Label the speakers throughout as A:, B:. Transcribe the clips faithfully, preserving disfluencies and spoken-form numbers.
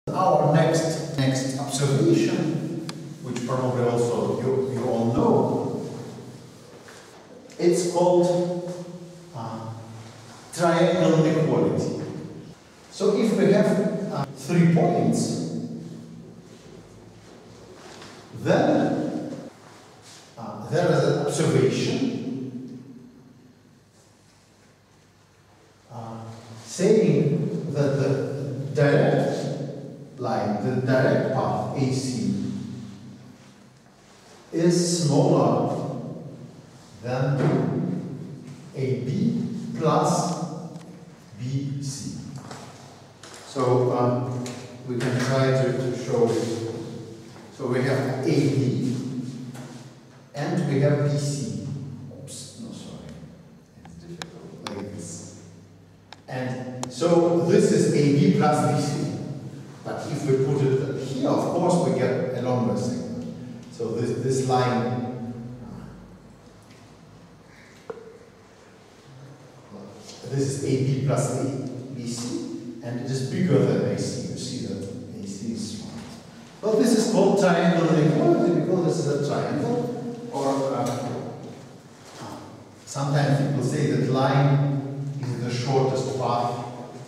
A: Our next next observation, which probably also you, you all know, it's called uh, triangle inequality. So if we have uh, three points, then uh, there is an observation uh, saying that the direct line, the direct path A C, is smaller than A B plus B C. So um, we can try to, to show it. So we have A B and we have B C. Oops, no, sorry. It's difficult like this. And so this is A B plus B C. But if we put it here, of course, we get a longer segment. So this, this line, this is A B plus A B C, and it is bigger than A C. You see that A C is small. Well, this is called triangle inequality because this is a triangle, or uh, sometimes people say that line is the shortest path.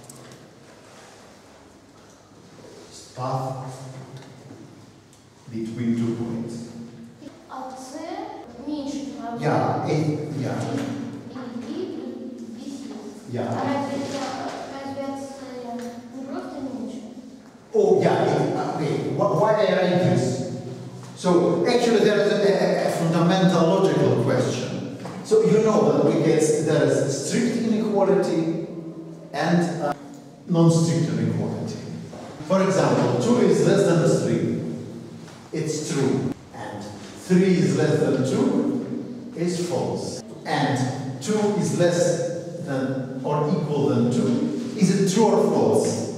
A: Path between two points.
B: А це менше, правда?
A: Yeah, A, yeah.
B: A B плюс B C.
A: Yeah.
B: А разве это не просто меньше?
A: Oh, yeah, okay. Why I write this? So, actually there is a, a, a fundamental logical question. So, you know that we get, there is strict inequality and uh, non-strict inequality. For example, two is less than three, it's true. And three is less than two is false. And two is less than or equal than two. Is it true or false?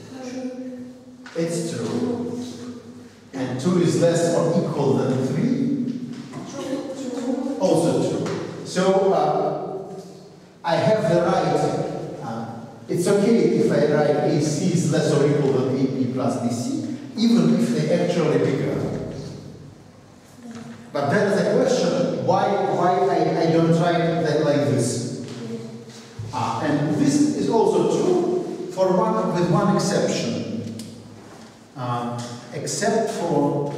A: It's true. And two is less or equal than three? Also true. So uh, I have the right. It's okay if I write A C is less or equal than A B plus B C, even if they're actually bigger. But there is a question, why, why I, I don't write that like this? Ah, and this is also true for one, with one exception. Uh, except for,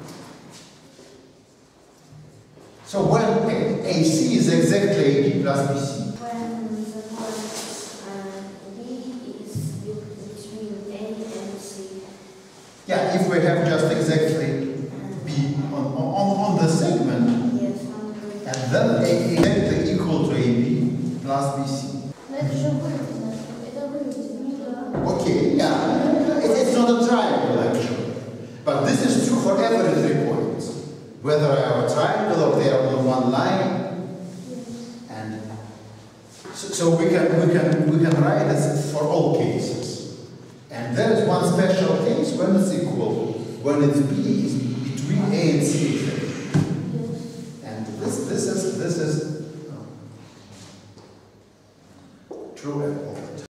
A: so when A C is exactly A B plus B C. Yeah, if we have just exactly B on, on, on the segment,
B: Yes,
A: and then A exactly equal to A B plus B C. Okay, yeah, it, it's not a triangle actually. But this is true for every three points. Whether I have a triangle or they are on one line. And so, so we can we can we can write this for all cases. And there is one special case when it's equal, when it's B is between A and C.